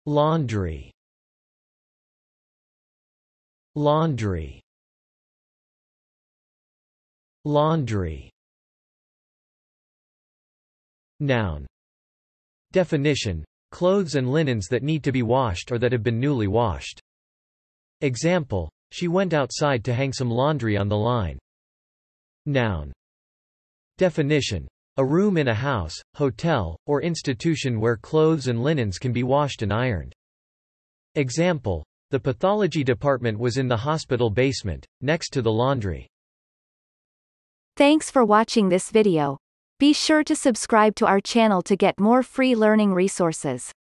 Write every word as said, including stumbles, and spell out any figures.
Laundry. Laundry. Laundry. Noun. Definition: clothes and linens that need to be washed or that have been newly washed. Example: she went outside to hang some laundry on the line. Noun. Definition: a room in a house, hotel, or institution where clothes and linens can be washed and ironed. Example: the pathology department was in the hospital basement, next to the laundry. Thanks for watching this video. Be sure to subscribe to our channel to get more free learning resources.